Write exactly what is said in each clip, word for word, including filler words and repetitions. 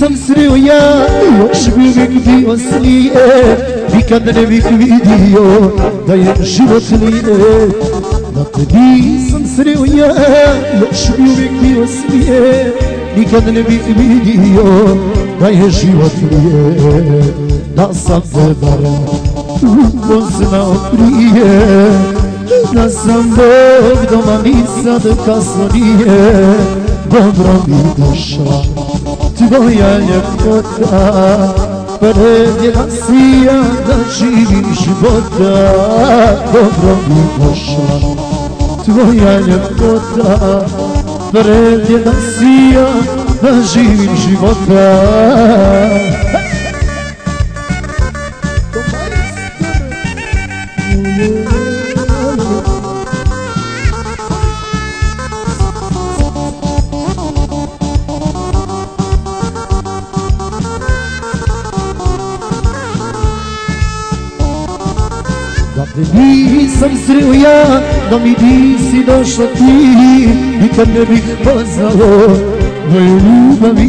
nisam sreo ja, još bi uvijek bio slijep. Nikad ne bih vidio da je život lijep. Da te nisam sreo ja, još bi uvijek bio slijep. Nikad ne bih vidio da je život lijep. Da sam te barem upoznao prije, da sam Bog doma ni sad kasno nije. Dobro mi došla tvoja ljepota, predjela si ja da živim života. Dobro mi došla tvoja ljepota, predjela si ja da živim života. Nisam sreo ja, da mi nisi došla ti, nikad ne bih poznao moju ljubavi.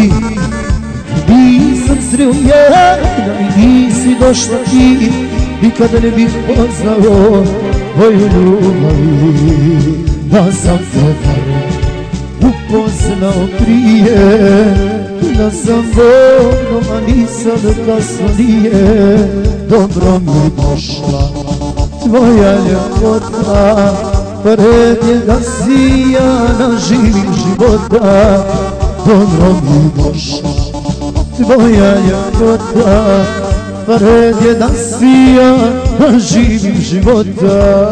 Nisam sreo ja, da mi nisi došla ti, nikad ne bih poznao moju ljubavi. Da sam te barem upoznao prije, da sam Bog doma ni sad kasno nije. Dobro mi došla tvoja ljepota, predjela si ja da živim života. Dobro mi došla tvoja ljepota, predjela si ja da živim života.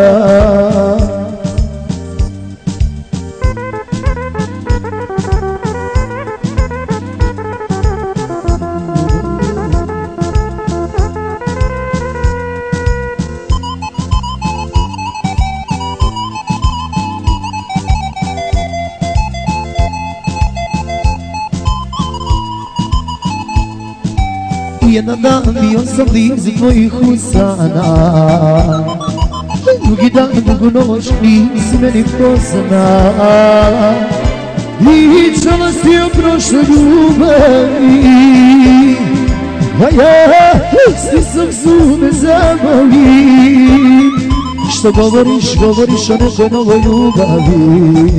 Jedan dan bio sam blizu tvojih usana, drugi dan drugu noć nisi meni pozna. Pričala si o prošloj ljubavi, a ja stisam zube zabolim. Što govoriš, govoriš o nekoj novoj ljubavi.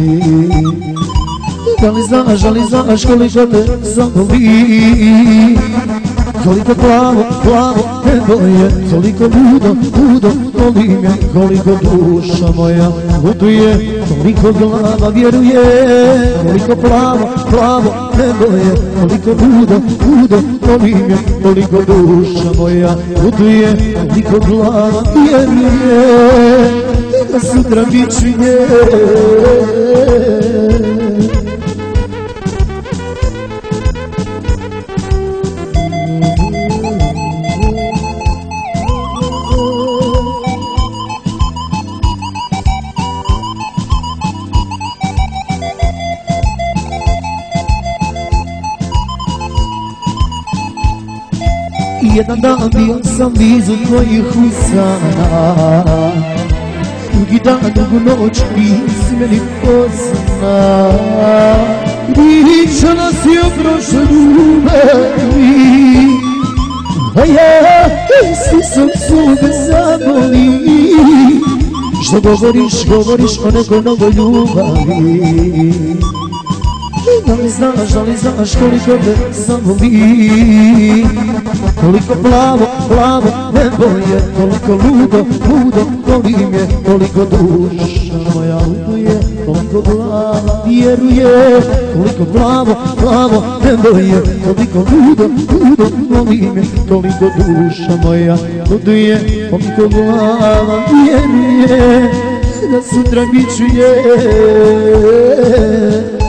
Da li znaš, da li znaš koliko te zabolim? Koliko plavo, plavo nebo je, toliko ludo, ludo volim je. Koliko duša moja luduje, toliko glava vjeruje. Koliko plavo, plavo nebo je, toliko ludo, ludo volim je. Koliko duša moja luduje, toliko glava vjeruje. Da sutra bit ću nje. Jedan dan bio sam blizu tvojih usana, drugi dan, drugu noć nisi meni pozna. Pričala si o prošloj ljubavi, a ja stisam zube zabolim. Što govoriš, govoriš o nekoj novoj ljubavi. Da li znaš, da li znaš koliko te zavoli? Koliko plavo, plavo nebo je, koliko ludo, ludo volim je. Koliko duša moja luduje, koliko glava vjeruje. Koliko plavo, plavo nebo je, koliko ludo, ludo volim je. Koliko duša moja luduje, koliko glava vjeruje. Da sutra bit ću je.